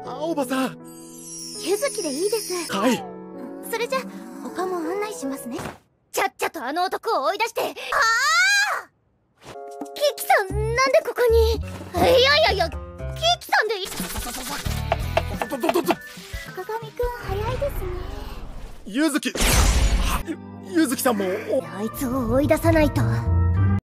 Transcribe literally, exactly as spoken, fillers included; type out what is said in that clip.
青葉さん。 ゆずきでいいです。 はい。 それじゃ他も案内しますね。ちゃっちゃとあの男を追い出して。ああ、キキさん、なんでここに。いやいやいや、キキさんでいい。 どどどど。 坂上くん早いですね。 ゆずき。ゆずきさんも。 あいつを追い出さないと。